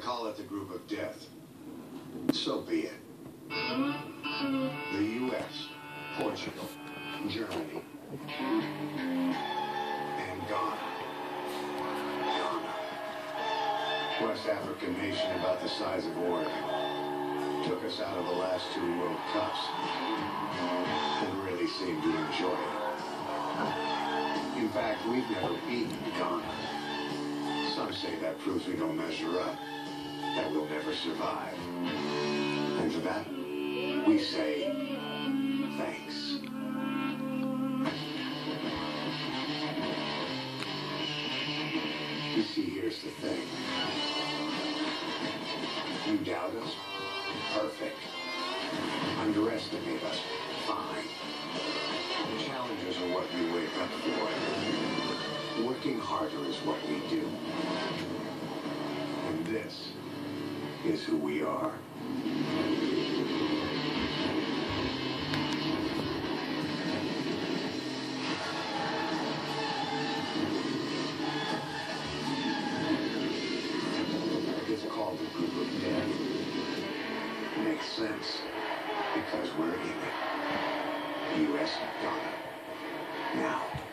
call it the Group of Death. So be it. The U.S., Portugal, Germany, and Ghana. West African nation about the size of Oregon. Took us out of the last 2 World Cups and really seemed to enjoy it. In fact, we've never beaten Ghana. Some say that proves we don't measure up, that we'll never survive. And for that, we say thanks. You see, here's the thing. You doubt us? Perfect. Underestimate us? Fine. The challenges are what we wake up for. Working harder is what we do. And this is who we are. It's called the Group of Death. Makes sense, because we're in it. U.S. Ghana. Now.